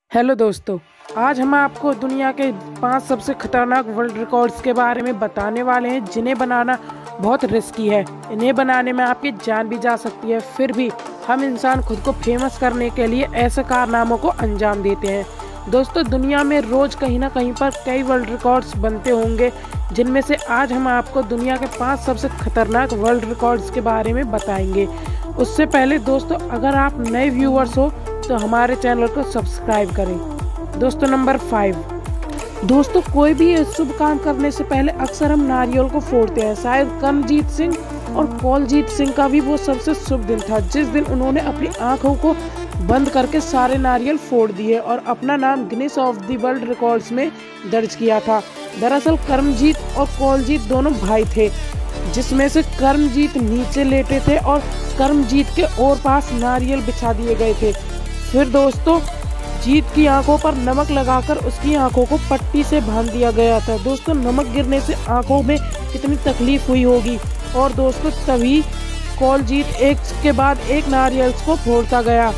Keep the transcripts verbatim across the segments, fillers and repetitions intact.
Hello दोस्तों, आज हम आपको दुनिया के पांच सबसे खतरनाक वर्ल्ड रिकॉर्ड्स के बारे में बताने वाले हैं जिन्हें बनाना बहुत रिस्की है। इन्हें बनाने में आपकी जान भी जा सकती है, फिर भी हम इंसान खुद को फेमस करने के लिए ऐसे कारनामों को अंजाम देते हैं। दोस्तों, दुनिया में रोज कहीं ना कहीं पर कई वर्ल्ड रिकॉर्ड्स बनते होंगे, जिनमें से आज हम आपको दुनिया के पाँच सबसे खतरनाक वर्ल्ड रिकॉर्ड्स के बारे में बताएंगे। उससे पहले दोस्तों, अगर आप नए व्यूअर्स हो तो हमारे चैनल को सब्सक्राइब करें। दोस्तों, नंबर फाइव। दोस्तों, कोई भी शुभ काम करने से पहले अक्सर हम नारियल को फोड़ते हैं। शायद कर्मजीत सिंह और कौलजीत सिंह का भी वो सबसे शुभ दिन था जिस दिन उन्होंने अपनी आंखों को बंद करके सारे नारियल फोड़ दिए और अपना नाम Guinness of the world records में दर्ज किया था। दरअसल कर्मजीत और कौलजीत दोनों भाई थे, जिसमें से कर्मजीत नीचे लेटे थे और कर्मजीत के और पास नारियल बिछा दिए गए थे। फिर दोस्तों, जीत की आंखों पर नमक लगाकर उसकी आंखों को पट्टी से बांध दिया गया था। दोस्तों, नमक गिरने से आंखों में कितनी तकलीफ हुई होगी। और दोस्तों, तभी कौलजीत एक के बाद एक नारियल को फोड़ता गया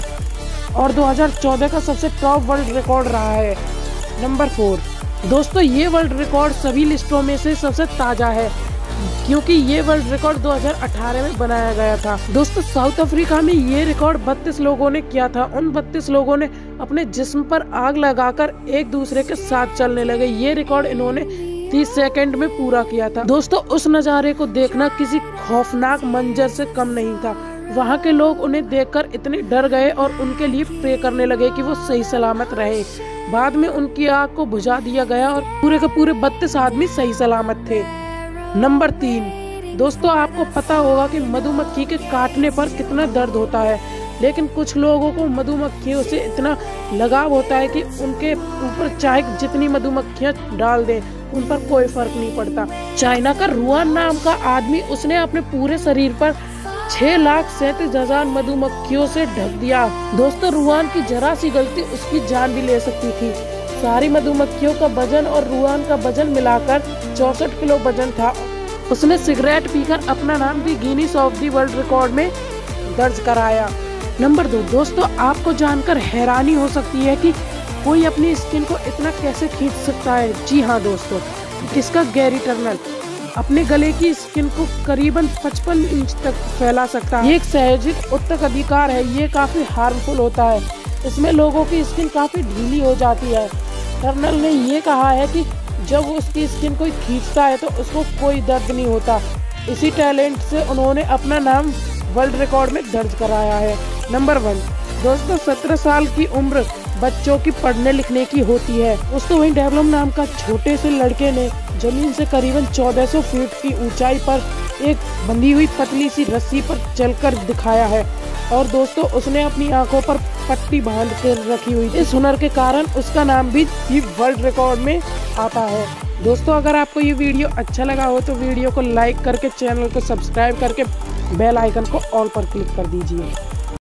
और दो हज़ार चौदह का सबसे टॉप वर्ल्ड रिकॉर्ड रहा है। Number four. दोस्तों, ये वर्ल्ड रिकॉर्ड सभी लिस्टों में से सबसे ताज़ा है क्योंकि ये वर्ल्ड रिकॉर्ड दो हज़ार अठारह में बनाया गया था। दोस्तों, साउथ अफ्रीका में ये रिकॉर्ड बत्तीस लोगों ने किया था। उन बत्तीस लोगों ने अपने जिस्म पर आग लगाकर एक दूसरे के साथ चलने लगे। ये रिकॉर्ड इन्होंने तीस सेकंड में पूरा किया था। दोस्तों, उस नज़ारे को देखना किसी खौफनाक मंजर से कम नहीं था। वहाँ के लोग उन्हें देखकर इतने डर गए और उनके लिए प्रे करने लगे कि वो सही सलामत रहे। बाद में उनकी आग को बुझा दिया गया और पूरे के पूरे बत्तीस आदमी सही सलामत थे। नंबर तीन। दोस्तों, आपको पता होगा कि मधुमक्खी के काटने पर कितना दर्द होता है, लेकिन कुछ लोगों को मधुमक्खियों से इतना लगाव होता है कि उनके ऊपर चाहे जितनी मधुमक्खियां डाल दें उन पर कोई फर्क नहीं पड़ता। चाइना का रुआन नाम का आदमी, उसने अपने पूरे शरीर पर छह लाख सैंतीस हजार मधुमक्खियों से ढक दिया। दोस्तों, रुआन की जरा सी गलती उसकी जान भी ले सकती थी। सारी मधुमक्खियों का वजन और रुआन का वजन मिलाकर चौसठ किलो वजन था। उसने सिगरेट पीकर अपना भी भी Guinness of the world record में दर्ज कराया। नंबर दो। दोस्तों, आपको जानकर हैरानी हो सकती है कि कोई अपनी स्किन को इतना कैसे खींच सकता है। जी हाँ दोस्तों, इसका गैरी टर्नल अपने गले की स्किन को करीबन पचपन इंच तक फैला सकता है। ये एक सहजिक उत्तक अधिकार है। ये काफी हार्मफुल होता है। इसमें लोगों की स्किन काफी ढीली हो जाती है। टर्नल ने ये कहा है कि जब उसकी स्किन कोई खींचता है तो उसको कोई दर्द नहीं होता। इसी टैलेंट से उन्होंने अपना नाम वर्ल्ड रिकॉर्ड में दर्ज कराया है। Number one. दोस्तों, सत्रह साल की उम्र बच्चों की पढ़ने लिखने की होती है। दोस्तों, वहीं डेवलम नाम का छोटे से लड़के ने जमीन से करीबन चौदह सौ फीट की ऊंचाई पर एक बंधी हुई पतली सी रस्सी पर चलकर दिखाया है। और दोस्तों, उसने अपनी आंखों पर पट्टी बांध कर रखी हुई। इस हुनर के कारण उसका नाम भी वर्ल्ड रिकॉर्ड में आता है। दोस्तों, अगर आपको ये वीडियो अच्छा लगा हो तो वीडियो को लाइक करके चैनल को सब्सक्राइब करके बेल आइकन को ऑल पर क्लिक कर दीजिए।